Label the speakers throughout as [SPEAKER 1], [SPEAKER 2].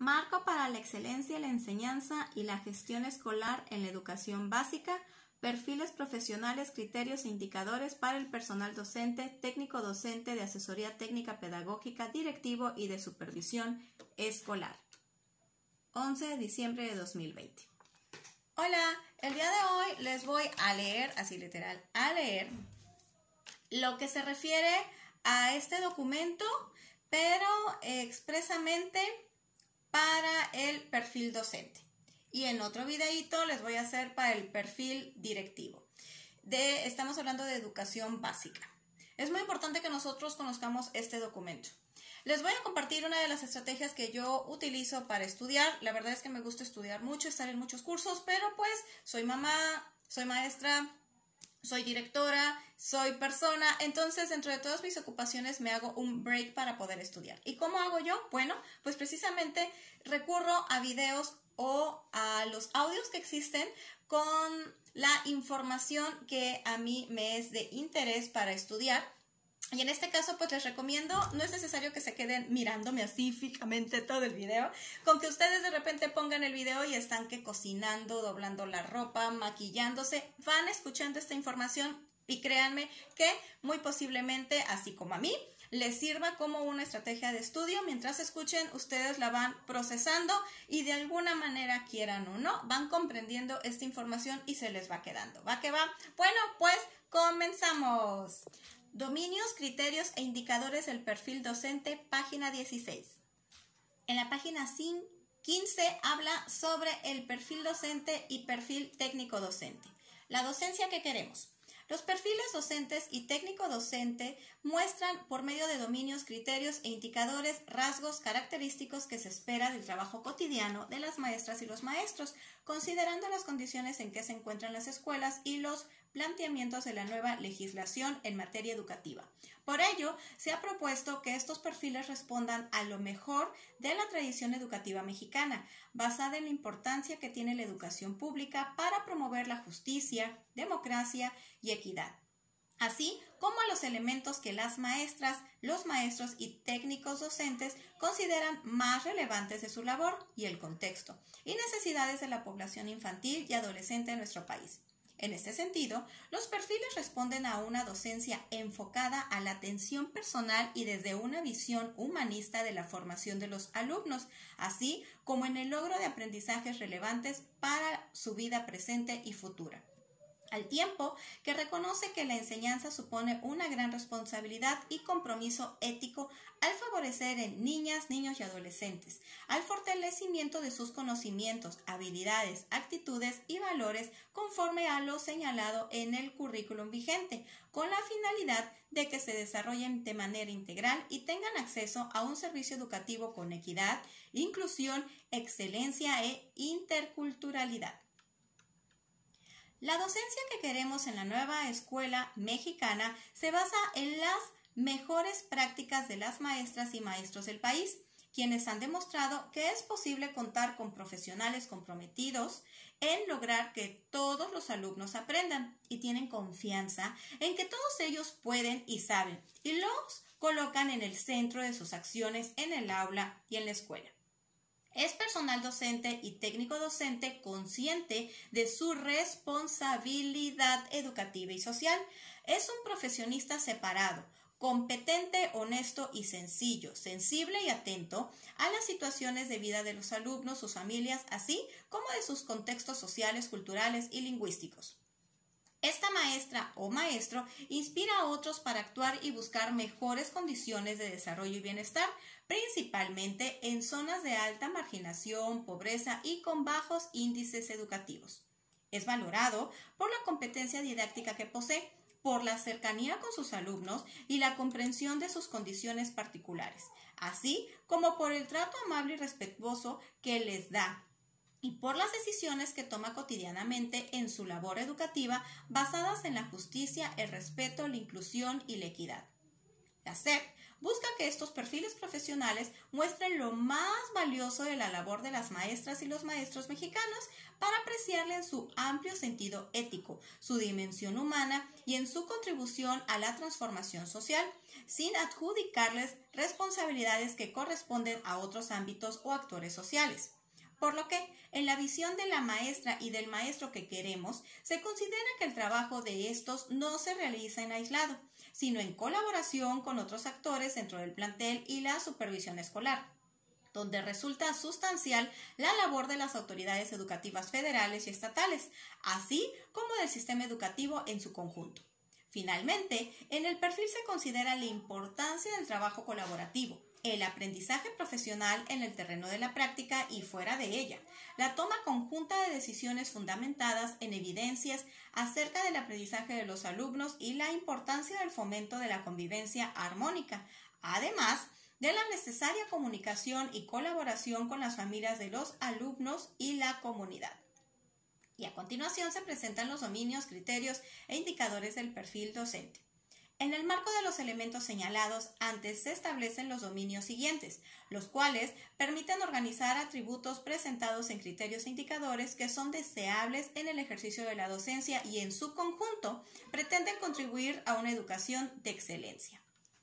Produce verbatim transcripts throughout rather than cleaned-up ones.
[SPEAKER 1] Marco para la excelencia en la enseñanza y la gestión escolar en la educación básica, perfiles profesionales, criterios e indicadores para el personal docente, técnico docente de asesoría técnica pedagógica, directivo y de supervisión escolar. once de diciembre de dos mil veinte. Hola, el día de hoy les voy a leer, así literal, a leer lo que se refiere a este documento, pero expresamente para el perfil docente. Y en otro videíto les voy a hacer para el perfil directivo. De, estamos hablando de educación básica. Es muy importante que nosotros conozcamos este documento. Les voy a compartir una de las estrategias que yo utilizo para estudiar. La verdad es que me gusta estudiar mucho, estar en muchos cursos, pero pues soy mamá, soy maestra, soy directora, soy persona, entonces dentro de todas mis ocupaciones me hago un break para poder estudiar. ¿Y cómo hago yo? Bueno, pues precisamente recurro a videos o a los audios que existen con la información que a mí me es de interés para estudiar. Y en este caso, pues les recomiendo, no es necesario que se queden mirándome así fijamente todo el video, con que ustedes de repente pongan el video y están que cocinando, doblando la ropa, maquillándose, van escuchando esta información y créanme que muy posiblemente, así como a mí, les sirva como una estrategia de estudio. Mientras escuchen, ustedes la van procesando y de alguna manera, quieran o no, van comprendiendo esta información y se les va quedando. ¿Va que va? Bueno, pues comenzamos. Dominios, criterios e indicadores del perfil docente, página dieciséis. En la página quince habla sobre el perfil docente y perfil técnico docente. La docencia que queremos. Los perfiles docentes y técnico docente muestran por medio de dominios, criterios e indicadores rasgos característicos que se espera del trabajo cotidiano de las maestras y los maestros, considerando las condiciones en que se encuentran las escuelas y los planteamientos de la nueva legislación en materia educativa. Por ello, se ha propuesto que estos perfiles respondan a lo mejor de la tradición educativa mexicana, basada en la importancia que tiene la educación pública para promover la justicia, democracia y equidad, así como a los elementos que las maestras, los maestros y técnicos docentes consideran más relevantes de su labor y el contexto y necesidades de la población infantil y adolescente en nuestro país. En este sentido, los perfiles responden a una docencia enfocada a la atención personal y desde una visión humanista de la formación de los alumnos, así como en el logro de aprendizajes relevantes para su vida presente y futura. Al tiempo que reconoce que la enseñanza supone una gran responsabilidad y compromiso ético al favorecer en niñas, niños y adolescentes, al fortalecimiento de sus conocimientos, habilidades, actitudes y valores conforme a lo señalado en el currículum vigente, con la finalidad de que se desarrollen de manera integral y tengan acceso a un servicio educativo con equidad, inclusión, excelencia e interculturalidad. La docencia que queremos en la nueva escuela mexicana se basa en las mejores prácticas de las maestras y maestros del país, quienes han demostrado que es posible contar con profesionales comprometidos en lograr que todos los alumnos aprendan y tienen confianza en que todos ellos pueden y saben y los colocan en el centro de sus acciones en el aula y en la escuela. Es personal docente y técnico docente consciente de su responsabilidad educativa y social. Es un profesionista separado, competente, honesto y sencillo, sensible y atento a las situaciones de vida de los alumnos, sus familias, así como de sus contextos sociales, culturales y lingüísticos. Esta maestra o maestro inspira a otros para actuar y buscar mejores condiciones de desarrollo y bienestar, principalmente en zonas de alta marginación, pobreza y con bajos índices educativos. Es valorado por la competencia didáctica que posee, por la cercanía con sus alumnos y la comprensión de sus condiciones particulares, así como por el trato amable y respetuoso que les da, y por las decisiones que toma cotidianamente en su labor educativa basadas en la justicia, el respeto, la inclusión y la equidad. La S E P busca que estos perfiles profesionales muestren lo más valioso de la labor de las maestras y los maestros mexicanos para apreciarle en su amplio sentido ético, su dimensión humana y en su contribución a la transformación social, sin adjudicarles responsabilidades que corresponden a otros ámbitos o actores sociales. Por lo que, en la visión de la maestra y del maestro que queremos, se considera que el trabajo de estos no se realiza en aislado, sino en colaboración con otros actores dentro del plantel y la supervisión escolar, donde resulta sustancial la labor de las autoridades educativas federales y estatales, así como del sistema educativo en su conjunto. Finalmente, en el perfil se considera la importancia del trabajo colaborativo, el aprendizaje profesional en el terreno de la práctica y fuera de ella, la toma conjunta de decisiones fundamentadas en evidencias acerca del aprendizaje de los alumnos y la importancia del fomento de la convivencia armónica, además de la necesaria comunicación y colaboración con las familias de los alumnos y la comunidad. Y a continuación se presentan los dominios, criterios e indicadores del perfil docente. En el marco de los elementos señalados antes se establecen los dominios siguientes, los cuales permiten organizar atributos presentados en criterios e indicadores que son deseables en el ejercicio de la docencia y en su conjunto pretenden contribuir a una educación de excelencia.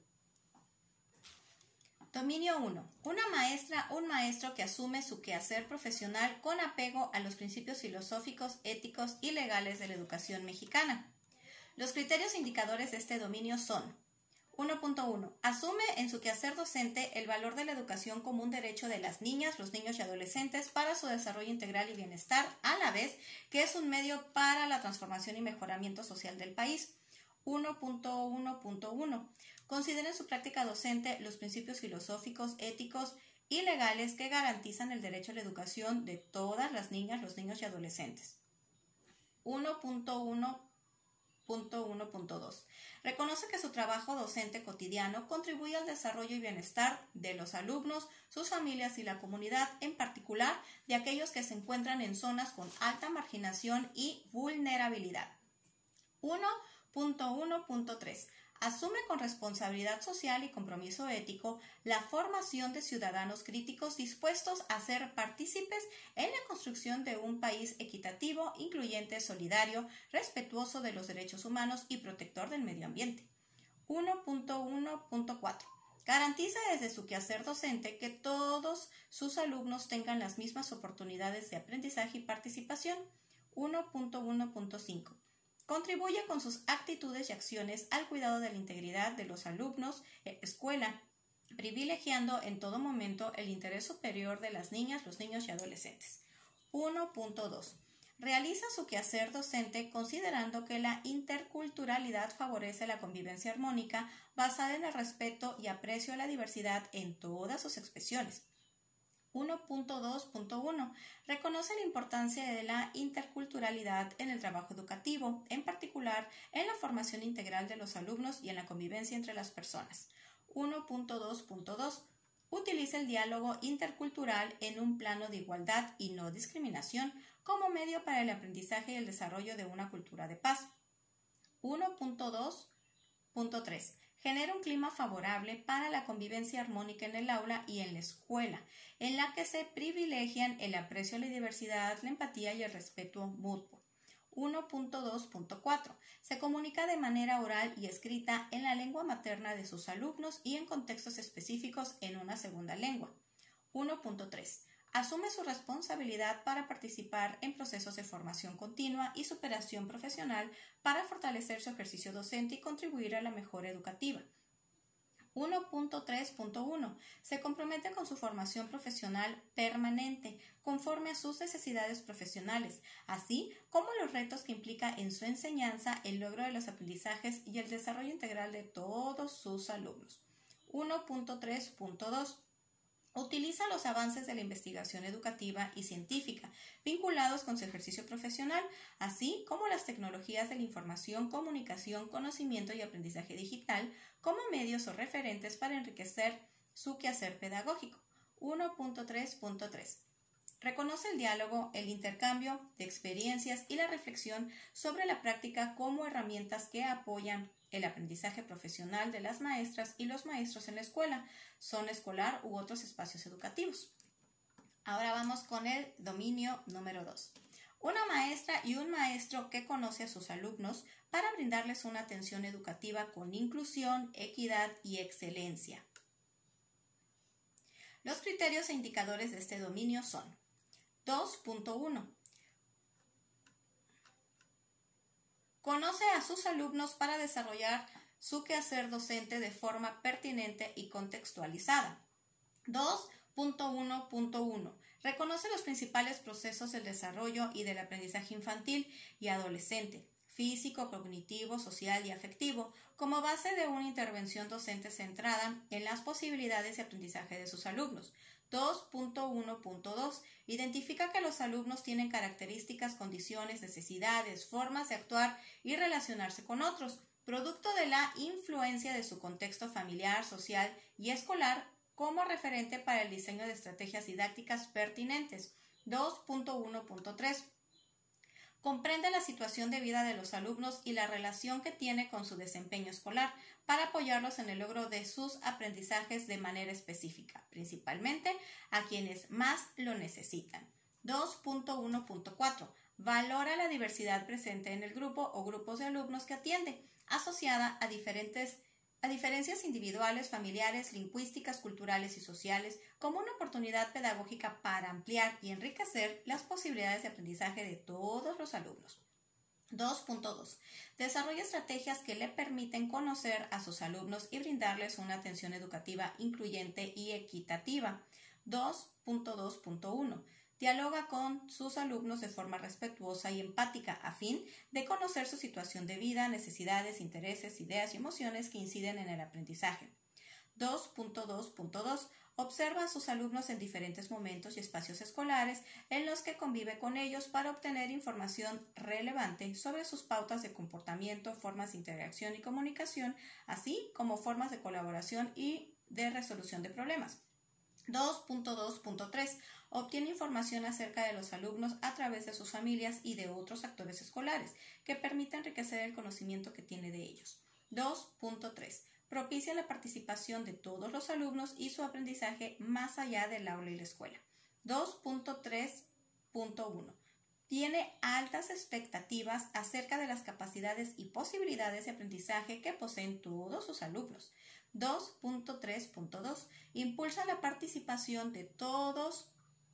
[SPEAKER 1] Dominio uno. Una maestra o un maestro que asume su quehacer profesional con apego a los principios filosóficos, éticos y legales de la educación mexicana. Los criterios e indicadores de este dominio son: uno punto uno. Asume en su quehacer docente el valor de la educación como un derecho de las niñas, los niños y adolescentes para su desarrollo integral y bienestar, a la vez que es un medio para la transformación y mejoramiento social del país. uno punto uno punto uno. Considera en su práctica docente los principios filosóficos, éticos y legales que garantizan el derecho a la educación de todas las niñas, los niños y adolescentes. uno punto uno punto uno punto dos. Reconoce que su trabajo docente cotidiano contribuye al desarrollo y bienestar de los alumnos, sus familias y la comunidad, en particular de aquellos que se encuentran en zonas con alta marginación y vulnerabilidad. uno punto uno punto tres. Asume con responsabilidad social y compromiso ético la formación de ciudadanos críticos dispuestos a ser partícipes en la construcción de un país equitativo, incluyente, solidario, respetuoso de los derechos humanos y protector del medio ambiente. uno punto uno punto cuatro. Garantiza desde su quehacer docente que todos sus alumnos tengan las mismas oportunidades de aprendizaje y participación. uno punto uno punto cinco. Contribuye con sus actitudes y acciones al cuidado de la integridad de los alumnos en la escuela, privilegiando en todo momento el interés superior de las niñas, los niños y adolescentes. uno punto dos. Realiza su quehacer docente considerando que la interculturalidad favorece la convivencia armónica basada en el respeto y aprecio a la diversidad en todas sus expresiones. uno punto dos punto uno. Reconoce la importancia de la interculturalidad en el trabajo educativo, en particular en la formación integral de los alumnos y en la convivencia entre las personas. uno punto dos punto dos. Utiliza el diálogo intercultural en un plano de igualdad y no discriminación como medio para el aprendizaje y el desarrollo de una cultura de paz. uno punto dos punto tres. Genera un clima favorable para la convivencia armónica en el aula y en la escuela, en la que se privilegian el aprecio a la diversidad, la empatía y el respeto mutuo. uno punto dos punto cuatro. Se comunica de manera oral y escrita en la lengua materna de sus alumnos y en contextos específicos en una segunda lengua. uno punto tres. Asume su responsabilidad para participar en procesos de formación continua y superación profesional para fortalecer su ejercicio docente y contribuir a la mejora educativa. uno punto tres punto uno. Se compromete con su formación profesional permanente, conforme a sus necesidades profesionales, así como los retos que implica en su enseñanza el logro de los aprendizajes y el desarrollo integral de todos sus alumnos. uno punto tres punto dos. Utiliza los avances de la investigación educativa y científica vinculados con su ejercicio profesional, así como las tecnologías de la información, comunicación, conocimiento y aprendizaje digital como medios o referentes para enriquecer su quehacer pedagógico. uno punto tres punto tres. Reconoce el diálogo, el intercambio de experiencias y la reflexión sobre la práctica como herramientas que apoyan el aprendizaje profesional de las maestras y los maestros en la escuela, zona escolar u otros espacios educativos. Ahora vamos con el dominio número dos. Una maestra y un maestro que conoce a sus alumnos para brindarles una atención educativa con inclusión, equidad y excelencia. Los criterios e indicadores de este dominio son dos punto uno. Conoce a sus alumnos para desarrollar su quehacer docente de forma pertinente y contextualizada. dos punto uno punto uno. Reconoce los principales procesos del desarrollo y del aprendizaje infantil y adolescente, físico, cognitivo, social y afectivo, como base de una intervención docente centrada en las posibilidades de aprendizaje de sus alumnos. dos punto uno punto dos. Identifica que los alumnos tienen características, condiciones, necesidades, formas de actuar y relacionarse con otros, producto de la influencia de su contexto familiar, social y escolar, como referente para el diseño de estrategias didácticas pertinentes. dos punto uno punto tres. Comprende la situación de vida de los alumnos y la relación que tiene con su desempeño escolar para apoyarlos en el logro de sus aprendizajes de manera específica, principalmente a quienes más lo necesitan. dos punto uno punto cuatro. Valora la diversidad presente en el grupo o grupos de alumnos que atiende, asociada a diferentes a diferencias individuales, familiares, lingüísticas, culturales y sociales, como una oportunidad pedagógica para ampliar y enriquecer las posibilidades de aprendizaje de todos los alumnos. dos punto dos. Desarrolla estrategias que le permiten conocer a sus alumnos y brindarles una atención educativa incluyente y equitativa. dos punto dos punto uno. Dialoga con sus alumnos de forma respetuosa y empática a fin de conocer su situación de vida, necesidades, intereses, ideas y emociones que inciden en el aprendizaje. dos punto dos punto dos. Observa a sus alumnos en diferentes momentos y espacios escolares en los que convive con ellos para obtener información relevante sobre sus pautas de comportamiento, formas de interacción y comunicación, así como formas de colaboración y de resolución de problemas. dos punto dos punto tres. Obtiene información acerca de los alumnos a través de sus familias y de otros actores escolares que permite enriquecer el conocimiento que tiene de ellos. dos punto tres. Propicia la participación de todos los alumnos y su aprendizaje más allá del aula y la escuela. dos punto tres punto uno. Tiene altas expectativas acerca de las capacidades y posibilidades de aprendizaje que poseen todos sus alumnos. dos punto tres punto dos. Impulsa la participación de todos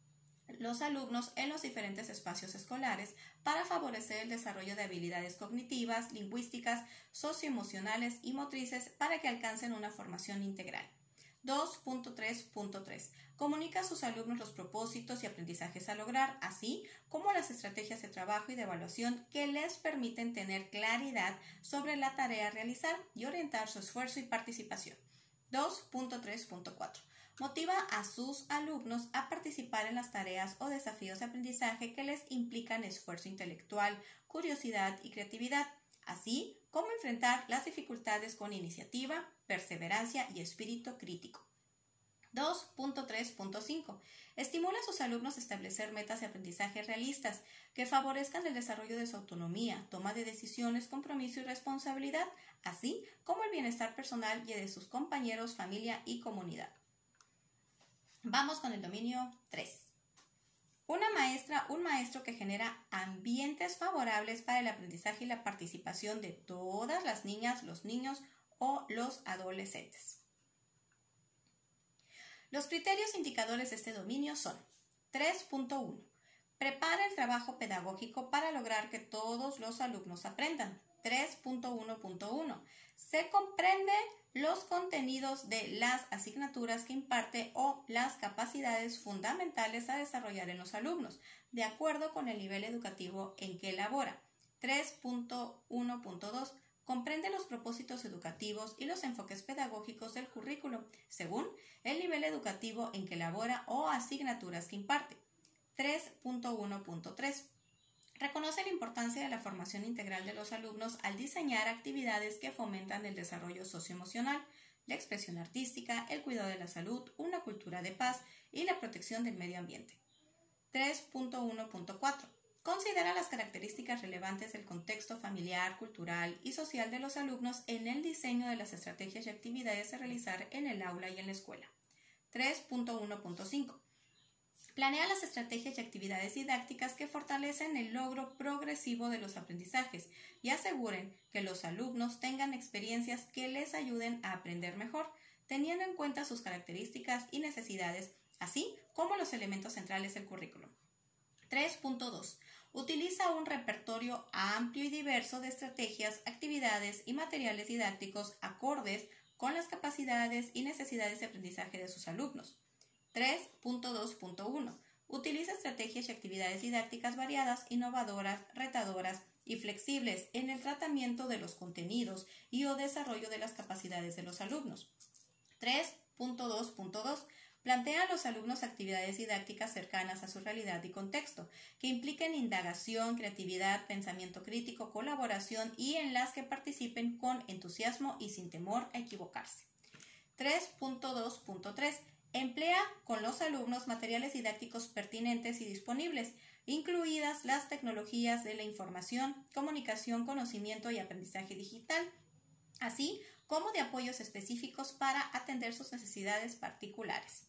[SPEAKER 1] los alumnos en los diferentes espacios escolares para favorecer el desarrollo de habilidades cognitivas, lingüísticas, socioemocionales y motrices para que alcancen una formación integral. dos punto tres punto tres. Comunica a sus alumnos los propósitos y aprendizajes a lograr, así como las estrategias de trabajo y de evaluación que les permiten tener claridad sobre la tarea a realizar y orientar su esfuerzo y participación. dos punto tres punto cuatro. Motiva a sus alumnos a participar en las tareas o desafíos de aprendizaje que les implican esfuerzo intelectual, curiosidad y creatividad, así como enfrentar las dificultades con iniciativa, perseverancia y espíritu crítico. dos punto tres punto cinco. Estimula a sus alumnos a establecer metas de aprendizaje realistas que favorezcan el desarrollo de su autonomía, toma de decisiones, compromiso y responsabilidad, así como el bienestar personal y de sus compañeros, familia y comunidad. Vamos con el dominio tres. Una maestra, un maestro que genera ambientes favorables para el aprendizaje y la participación de todas las niñas, los niños o los adolescentes. Los criterios indicadores de este dominio son tres punto uno. Prepara el trabajo pedagógico para lograr que todos los alumnos aprendan. tres punto uno punto uno. Se comprende los contenidos de las asignaturas que imparte o las capacidades fundamentales a desarrollar en los alumnos, de acuerdo con el nivel educativo en que elabora. tres punto uno punto dos. Comprende los propósitos educativos y los enfoques pedagógicos del currículo, según el nivel educativo en que elabora o asignaturas que imparte. tres punto uno punto tres. Reconoce la importancia de la formación integral de los alumnos al diseñar actividades que fomentan el desarrollo socioemocional, la expresión artística, el cuidado de la salud, una cultura de paz y la protección del medio ambiente. tres punto uno punto cuatro. Considera las características relevantes del contexto familiar, cultural y social de los alumnos en el diseño de las estrategias y actividades a realizar en el aula y en la escuela. tres punto uno punto cinco. Planea las estrategias y actividades didácticas que fortalecen el logro progresivo de los aprendizajes y aseguren que los alumnos tengan experiencias que les ayuden a aprender mejor, teniendo en cuenta sus características y necesidades, así como los elementos centrales del currículum. tres punto dos. Utiliza un repertorio amplio y diverso de estrategias, actividades y materiales didácticos acordes con las capacidades y necesidades de aprendizaje de sus alumnos. tres punto dos punto uno. Utiliza estrategias y actividades didácticas variadas, innovadoras, retadoras y flexibles en el tratamiento de los contenidos y o desarrollo de las capacidades de los alumnos. tres punto dos punto dos. Plantea a los alumnos actividades didácticas cercanas a su realidad y contexto, que impliquen indagación, creatividad, pensamiento crítico, colaboración y en las que participen con entusiasmo y sin temor a equivocarse. tres punto dos punto tres. Emplea con los alumnos materiales didácticos pertinentes y disponibles, incluidas las tecnologías de la información, comunicación, conocimiento y aprendizaje digital, así como de apoyos específicos para atender sus necesidades particulares.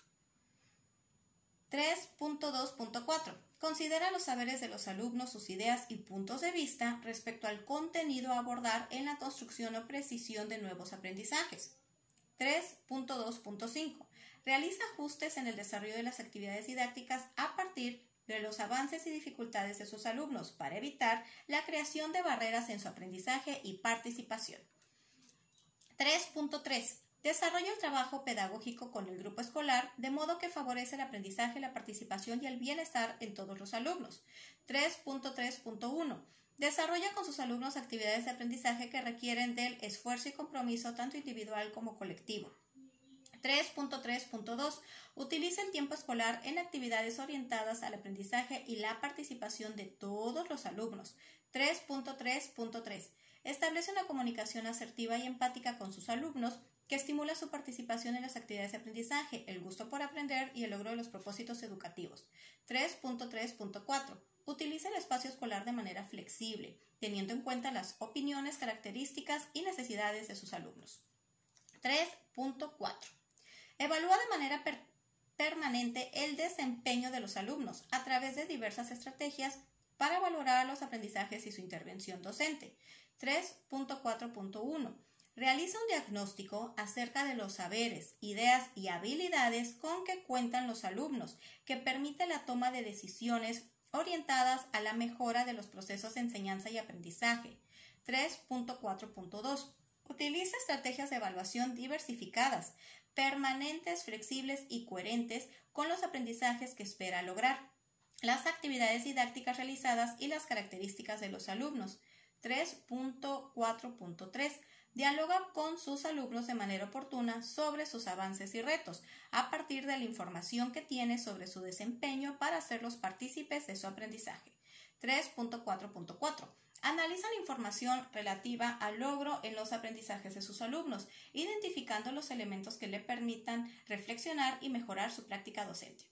[SPEAKER 1] tres punto dos punto cuatro. Considera los saberes de los alumnos, sus ideas y puntos de vista respecto al contenido a abordar en la construcción o precisión de nuevos aprendizajes. tres punto dos punto cinco. Realiza ajustes en el desarrollo de las actividades didácticas a partir de los avances y dificultades de sus alumnos para evitar la creación de barreras en su aprendizaje y participación. tres punto tres. Desarrolla el trabajo pedagógico con el grupo escolar de modo que favorece el aprendizaje, la participación y el bienestar en todos los alumnos. tres punto tres punto uno. Desarrolla con sus alumnos actividades de aprendizaje que requieren del esfuerzo y compromiso tanto individual como colectivo. tres punto tres punto dos. Utiliza el tiempo escolar en actividades orientadas al aprendizaje y la participación de todos los alumnos. tres punto tres punto tres. Establece una comunicación asertiva y empática con sus alumnos que estimula su participación en las actividades de aprendizaje, el gusto por aprender y el logro de los propósitos educativos. tres punto tres punto cuatro. Utiliza el espacio escolar de manera flexible, teniendo en cuenta las opiniones, características y necesidades de sus alumnos. tres punto cuatro. Evalúa de manera per- permanente el desempeño de los alumnos a través de diversas estrategias para valorar los aprendizajes y su intervención docente. tres punto cuatro punto uno. Realiza un diagnóstico acerca de los saberes, ideas y habilidades con que cuentan los alumnos, que permite la toma de decisiones orientadas a la mejora de los procesos de enseñanza y aprendizaje. tres punto cuatro punto dos. Utiliza estrategias de evaluación diversificadas, permanentes, flexibles y coherentes con los aprendizajes que espera lograr, las actividades didácticas realizadas y las características de los alumnos. tres punto cuatro punto tres. Dialoga con sus alumnos de manera oportuna sobre sus avances y retos, a partir de la información que tiene sobre su desempeño para hacerlos partícipes de su aprendizaje. tres punto cuatro punto cuatro. Analiza la información relativa al logro en los aprendizajes de sus alumnos, identificando los elementos que le permitan reflexionar y mejorar su práctica docente.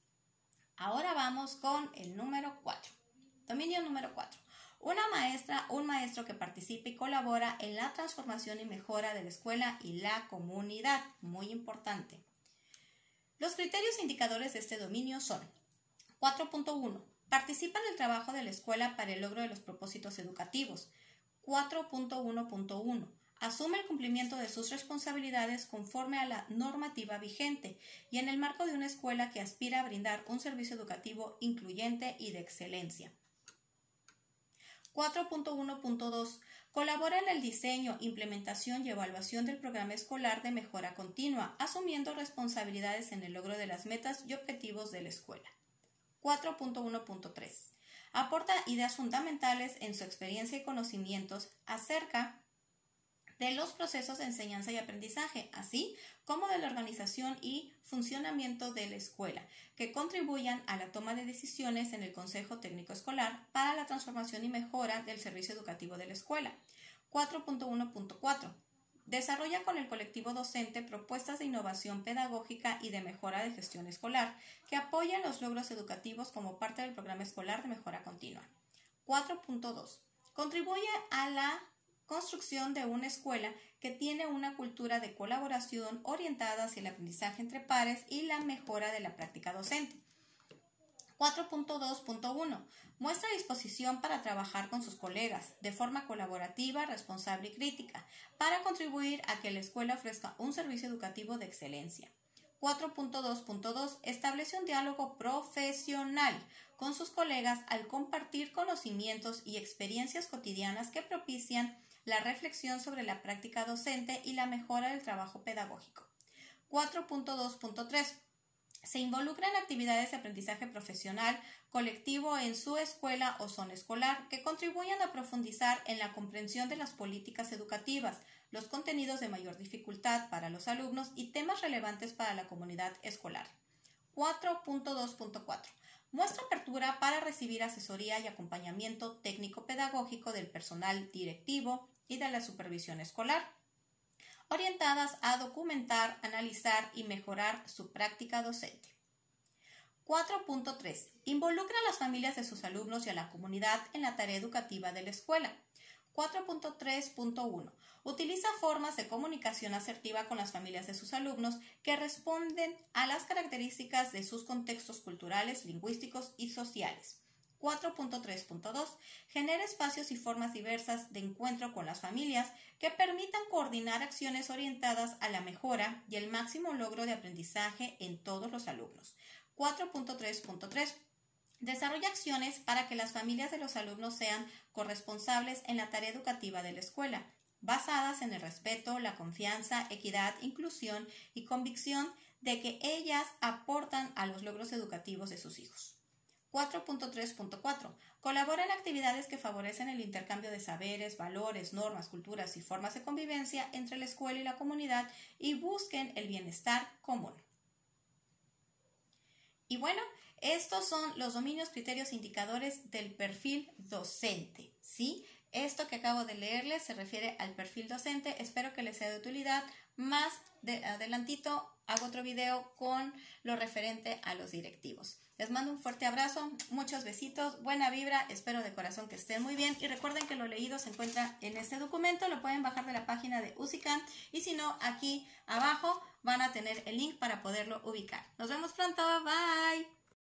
[SPEAKER 1] Ahora vamos con el número cuatro. Dominio número cuatro. Una maestra, un maestro que participe y colabora en la transformación y mejora de la escuela y la comunidad. Muy importante. Los criterios e indicadores de este dominio son: cuatro punto uno. Participa en el trabajo de la escuela para el logro de los propósitos educativos. cuatro punto uno punto uno. Asume el cumplimiento de sus responsabilidades conforme a la normativa vigente y en el marco de una escuela que aspira a brindar un servicio educativo incluyente y de excelencia. cuatro punto uno punto dos. Colabora en el diseño, implementación y evaluación del programa escolar de mejora continua, asumiendo responsabilidades en el logro de las metas y objetivos de la escuela. cuatro punto uno punto tres. Aporta ideas fundamentales en su experiencia y conocimientos acerca de los procesos de enseñanza y aprendizaje, así como de la organización y funcionamiento de la escuela, que contribuyan a la toma de decisiones en el Consejo Técnico Escolar para la transformación y mejora del servicio educativo de la escuela. cuatro punto uno punto cuatro. Desarrolla con el colectivo docente propuestas de innovación pedagógica y de mejora de gestión escolar que apoyan los logros educativos como parte del programa escolar de mejora continua. cuatro punto dos. Contribuye a la construcción de una escuela que tiene una cultura de colaboración orientada hacia el aprendizaje entre pares y la mejora de la práctica docente. cuatro punto dos punto uno. Muestra disposición para trabajar con sus colegas de forma colaborativa, responsable y crítica, para contribuir a que la escuela ofrezca un servicio educativo de excelencia. cuatro punto dos punto dos. Establece un diálogo profesional con sus colegas al compartir conocimientos y experiencias cotidianas que propician la reflexión sobre la práctica docente y la mejora del trabajo pedagógico. cuatro punto dos punto tres. Se involucra en actividades de aprendizaje profesional colectivo en su escuela o zona escolar que contribuyan a profundizar en la comprensión de las políticas educativas, los contenidos de mayor dificultad para los alumnos y temas relevantes para la comunidad escolar. cuatro punto dos punto cuatro. Muestra apertura para recibir asesoría y acompañamiento técnico-pedagógico del personal directivo y de la supervisión escolar, orientadas a documentar, analizar y mejorar su práctica docente. cuatro punto tres. Involucra a las familias de sus alumnos y a la comunidad en la tarea educativa de la escuela. cuatro punto tres punto uno. Utiliza formas de comunicación asertiva con las familias de sus alumnos que responden a las características de sus contextos culturales, lingüísticos y sociales. cuatro punto tres punto dos. Genera espacios y formas diversas de encuentro con las familias que permitan coordinar acciones orientadas a la mejora y el máximo logro de aprendizaje en todos los alumnos. cuatro punto tres punto tres. Desarrolla acciones para que las familias de los alumnos sean corresponsables en la tarea educativa de la escuela, basadas en el respeto, la confianza, equidad, inclusión y convicción de que ellas aportan a los logros educativos de sus hijos. cuatro punto tres punto cuatro. Colabora en actividades que favorecen el intercambio de saberes, valores, normas, culturas y formas de convivencia entre la escuela y la comunidad y busquen el bienestar común. Y bueno, estos son los dominios, criterios e indicadores del perfil docente, ¿sí? Esto que acabo de leerles se refiere al perfil docente. Espero que les sea de utilidad. Más de adelantito hago otro video con lo referente a los directivos. Les mando un fuerte abrazo, muchos besitos, buena vibra, espero de corazón que estén muy bien y recuerden que lo leído se encuentra en este documento, lo pueden bajar de la página de U S I C A M y si no, aquí abajo van a tener el link para poderlo ubicar. Nos vemos pronto, bye.